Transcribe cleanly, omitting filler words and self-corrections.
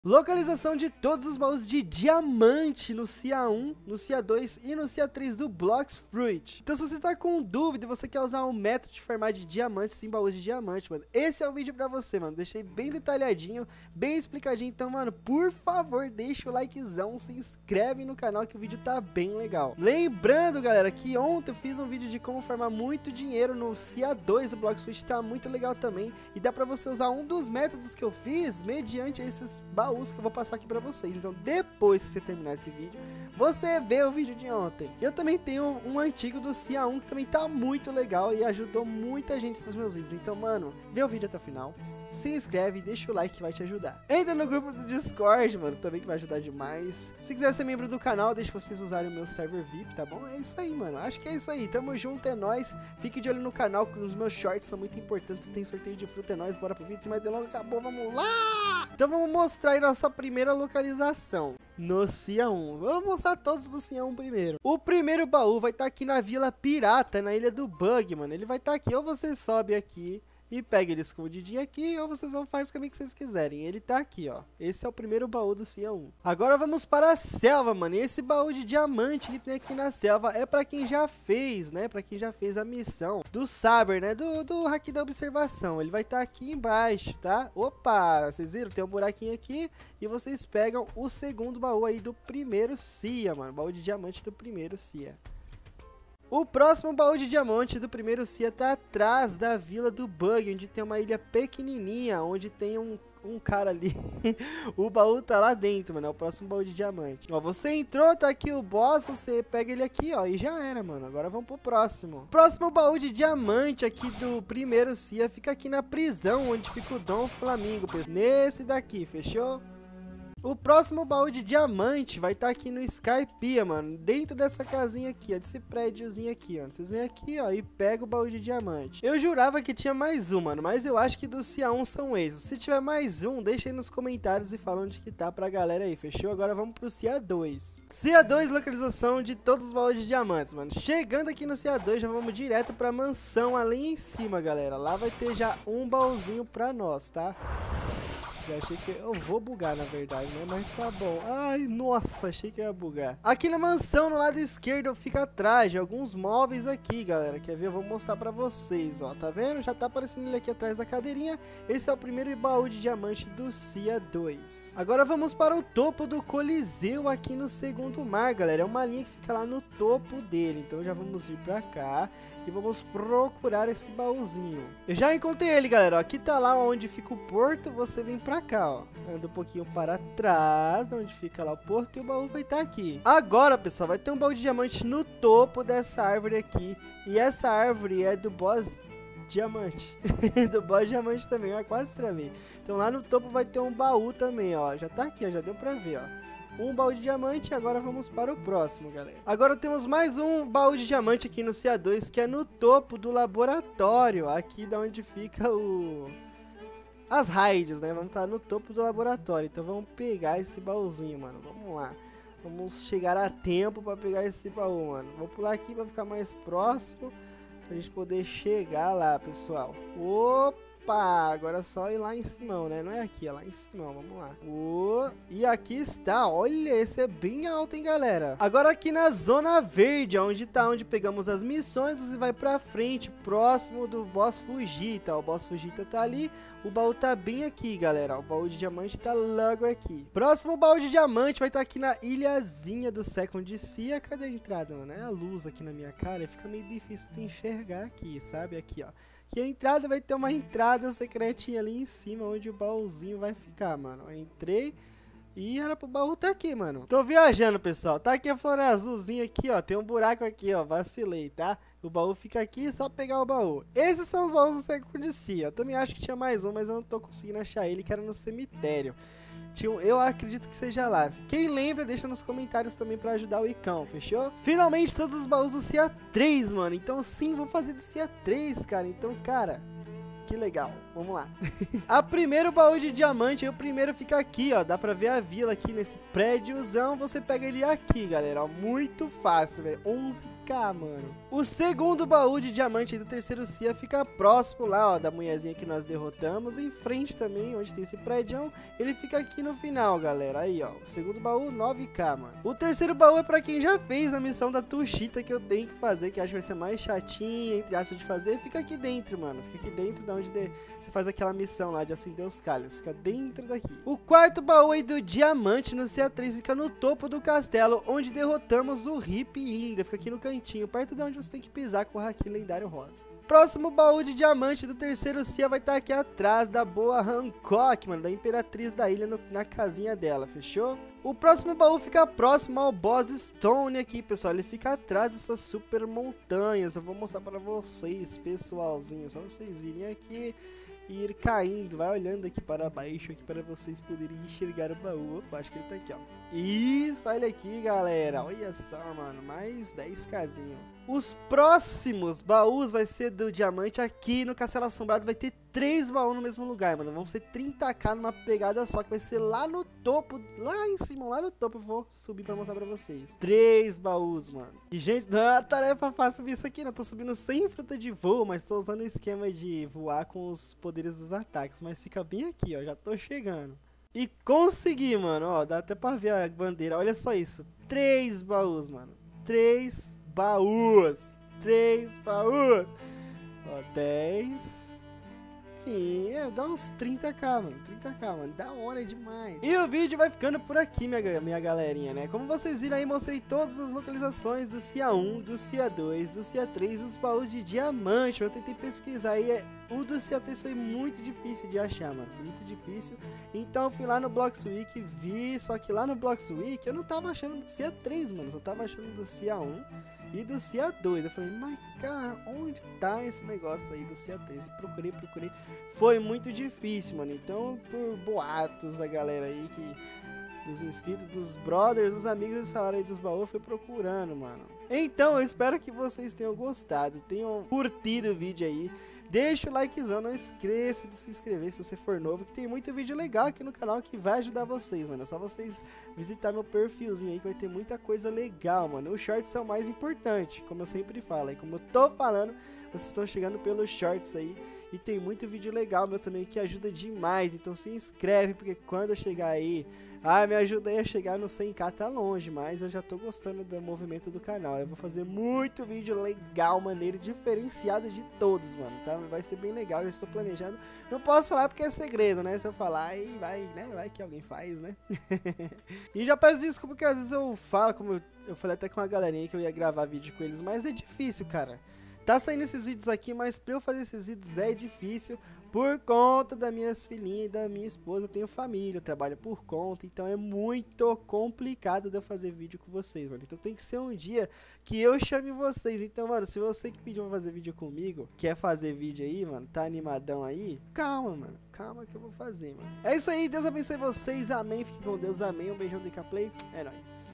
Localização de todos os baús de diamante no CIA 1, no CIA 2 e no CIA 3 do Blox Fruit. Então se você tá com dúvida e você quer usar um método de farmar de diamantes em baús de diamante, mano, esse é o vídeo pra você, mano. Deixei bem detalhadinho, bem explicadinho. Então, mano, por favor, deixa o likezão, se inscreve no canal que o vídeo tá bem legal. Lembrando, galera, que ontem eu fiz um vídeo de como farmar muito dinheiro no CIA 2 do Blox Fruit, tá muito legal também. E dá pra você usar um dos métodos que eu fiz mediante esses baús que eu vou passar aqui pra vocês. Então depois que você terminar esse vídeo, você vê o vídeo de ontem. Eu também tenho um antigo do CIA 1 que também tá muito legal e ajudou muita gente nos meus vídeos. Então, mano, vê o vídeo até o final, se inscreve e deixa o like que vai te ajudar. Entra no grupo do Discord, mano, também que vai ajudar demais. Se quiser ser membro do canal, deixa vocês usarem o meu server VIP, tá bom? É isso aí, mano, acho que é isso aí. Tamo junto, é nóis. Fique de olho no canal, que os meus shorts são muito importantes. Se tem sorteio de fruta, é nóis. Bora pro vídeo, sem mais delongas, acabou, vamos lá! Então vamos mostrar aí nossa primeira localização no CIA 1. Vamos mostrar todos do CIA 1 primeiro. O primeiro baú vai estar aqui na Vila Pirata, na Ilha do Bug, mano. Ele vai estar aqui, ou você sobe aqui e pega ele escondidinho aqui, ou vocês vão fazer o caminho que vocês quiserem. Ele tá aqui, ó. Esse é o primeiro baú do CIA 1. Agora vamos para a selva, mano. E esse baú de diamante que tem aqui na selva é pra quem já fez, né? Pra quem já fez a missão do Saber, né? Do hack da observação. Ele vai estar aqui embaixo, tá? Opa! Vocês viram? Tem um buraquinho aqui. E vocês pegam o segundo baú aí do primeiro CIA, mano. Baú de diamante do primeiro CIA. O próximo baú de diamante do primeiro CIA tá atrás da Vila do Bug, onde tem uma ilha pequenininha, onde tem um cara ali. O baú tá lá dentro, mano. É o próximo baú de diamante. Ó, você entrou, tá aqui o boss, você pega ele aqui, ó, e já era, mano. Agora vamos pro próximo. Próximo baú de diamante aqui do primeiro CIA fica aqui na prisão, onde fica o Dom Flamingo, nesse daqui, fechou? O próximo baú de diamante vai estar aqui no Skypiea, mano. Dentro dessa casinha aqui, ó. Desse prédiozinho aqui, ó. Vocês vêm aqui, ó, e pega o baú de diamante. Eu jurava que tinha mais um, mano. Mas eu acho que do CIA 1 são esses. Se tiver mais um, deixa aí nos comentários e fala onde que tá pra galera aí, fechou? Agora vamos pro CIA 2. CIA 2, localização de todos os baús de diamantes, mano. Chegando aqui no CIA 2, já vamos direto pra mansão ali em cima, galera. Lá vai ter já um baúzinho pra nós, tá? Já achei que eu vou bugar, na verdade, né? Mas tá bom. Ai, nossa, achei que eu ia bugar. Aqui na mansão, no lado esquerdo, fica atrás de alguns móveis aqui, galera. Quer ver? Eu vou mostrar pra vocês, ó. Tá vendo? Já tá aparecendo ele aqui atrás da cadeirinha. Esse é o primeiro baú de diamante do CIA 2. Agora vamos para o topo do Coliseu aqui no segundo mar, galera. É uma linha que fica lá no topo dele. Então já vamos vir pra cá e vamos procurar esse baúzinho. Eu já encontrei ele, galera. Aqui tá lá onde fica o porto. Você vem pra cá, ó. Anda um pouquinho para trás, onde fica lá o porto, e o baú vai estar aqui. Agora, pessoal, vai ter um baú de diamante no topo dessa árvore aqui. E essa árvore é do boss diamante. Do boss diamante também, ó. Quase travei. Então lá no topo vai ter um baú também, ó. Já tá aqui, ó. Já deu pra ver, ó. Um baú de diamante. Agora vamos para o próximo, galera. Agora temos mais um baú de diamante aqui no CIA 2, que é no topo do laboratório. Aqui da onde fica as raids, né? Vamos estar no topo do laboratório. Então vamos pegar esse baúzinho, mano. Vamos lá. Vamos chegar a tempo para pegar esse baú, mano. Vou pular aqui para ficar mais próximo, pra gente poder chegar lá, pessoal. Opa! Agora é só ir lá em cima, né? Não é aqui, é lá em cima, vamos lá. E aqui está, olha, esse é bem alto, hein, galera? Agora aqui na zona verde, onde pegamos as missões, você vai pra frente, próximo do boss Fujita. O boss Fujita tá ali, o baú tá bem aqui, galera. O baú de diamante tá logo aqui. Próximo baú de diamante vai estar aqui na ilhazinha do Second CIA. Cadê a entrada, mano? É a luz aqui na minha cara, fica meio difícil de enxergar aqui, sabe? Aqui, ó. Que a entrada vai ter uma entrada secretinha ali em cima, onde o baúzinho vai ficar, mano. Eu entrei e era pro baú tá aqui, mano. Tô viajando, pessoal. Tá aqui a flor azulzinha aqui, ó. Tem um buraco aqui, ó. Vacilei, tá? O baú fica aqui, é só pegar o baú. Esses são os baús do Second Sea. Eu também acho que tinha mais um, mas eu não tô conseguindo achar ele, que era no cemitério. Eu acredito que seja lá. Quem lembra, deixa nos comentários também pra ajudar o Icão, fechou? Finalmente todos os baús do CIA 3, mano. Então sim, vou fazer do CIA 3, cara. Então, cara, que legal. Vamos lá. A primeiro baú de diamante, o primeiro fica aqui, ó. Dá pra ver a vila aqui nesse prédiozão. Você pega ele aqui, galera. Ó, muito fácil, velho. 11k 9k, mano. O segundo baú de diamante aí do terceiro CIA fica próximo lá, ó, da mulherzinha que nós derrotamos. Em frente também, onde tem esse prédio, ele fica aqui no final, galera. Aí, ó, o segundo baú, 9k, mano. O terceiro baú é pra quem já fez a missão da Tuxita que eu tenho que fazer, que acho que vai ser mais chatinha, entre aspas, de fazer. Fica aqui dentro, mano. Fica aqui dentro da onde você faz aquela missão lá de acender os cálices. Fica dentro daqui. O quarto baú aí do diamante no CA3 fica no topo do castelo, onde derrotamos o Hip Inda. Fica aqui no cantinho, perto de onde você tem que pisar com o Haki lendário rosa. Próximo baú de diamante do terceiro CIA vai estar aqui atrás da boa Hancock, mano, da imperatriz da ilha na casinha dela, fechou? O próximo baú fica próximo ao Boss Stone aqui, pessoal. Ele fica atrás dessas super montanhas. Eu vou mostrar para vocês, pessoalzinho, só vocês virem aqui e ir caindo. Vai olhando aqui para baixo, aqui para vocês poderem enxergar o baú. Opa, acho que ele tá aqui, ó. Isso, olha aqui, galera. Olha só, mano, mais 10 casinhos. Os próximos baús vai ser do diamante aqui no Castelo Assombrado. Vai ter 3 baús no mesmo lugar, mano. Vão ser 30k numa pegada só, que vai ser lá no topo, lá em cima, lá no topo. Eu vou subir pra mostrar pra vocês. 3 baús, mano. E, gente, não é uma tarefa fácil subir isso aqui, não. Eu tô subindo sem fruta de voo, mas tô usando o esquema de voar com os poderes dos ataques. Mas fica bem aqui, ó. Já tô chegando. E consegui, mano. Ó, dá até pra ver a bandeira. Olha só isso. 3 baús, mano. 3 baús. 3 baús. Ó, 10. Enfim, dá uns 30k, mano. 30k, mano. Da hora demais. E o vídeo vai ficando por aqui, minha galerinha, né? Como vocês viram aí, mostrei todas as localizações do CIA 1, do CIA 2, do CIA 3, dos baús de diamante. Eu tentei pesquisar aí. O do CIA 3 foi muito difícil de achar, mano. Foi muito difícil. Então eu fui lá no Bloxweek, vi. Só que lá no Bloxweek eu não tava achando do CIA 3, mano. Só tava achando do CIA 1 e do CIA 2. Eu falei, mas cara, onde tá esse negócio aí do CIA 3? Procurei. Foi muito difícil, mano. Então, por boatos da galera aí, dos inscritos, dos brothers, dos amigos desse salário aí dos baús, foi procurando, mano. Então, eu espero que vocês tenham gostado, tenham curtido o vídeo aí. Deixa o likezão, não esqueça de se inscrever se você for novo, que tem muito vídeo legal aqui no canal que vai ajudar vocês, mano. É só vocês visitar meu perfilzinho aí que vai ter muita coisa legal, mano. Os shorts são o mais importante, como eu sempre falo. E como eu tô falando, vocês estão chegando pelos shorts aí. E tem muito vídeo legal meu também que ajuda demais. Então se inscreve, porque quando eu chegar aí... me ajuda aí a chegar no 100k, tá longe, mas eu já tô gostando do movimento do canal. Eu vou fazer muito vídeo legal, maneiro, diferenciado de todos, mano, tá? Vai ser bem legal, já estou planejando. Não posso falar porque é segredo, né? Se eu falar, aí vai, né? Vai que alguém faz, né? E já peço desculpa porque às vezes eu falo, como eu falei até com uma galerinha que eu ia gravar vídeo com eles, mas é difícil, cara. Tá saindo esses vídeos aqui, mas pra eu fazer esses vídeos é difícil por conta das minhas filhinhas e da minha esposa. Eu tenho família, eu trabalho por conta, então é muito complicado de eu fazer vídeo com vocês, mano. Então tem que ser um dia que eu chame vocês. Então, mano, se você que pediu pra fazer vídeo comigo, quer fazer vídeo aí, mano, tá animadão aí, calma, mano. Calma que eu vou fazer, mano. É isso aí, Deus abençoe vocês, amém. Fiquem com Deus, amém. Um beijão do Icaplay, é nóis.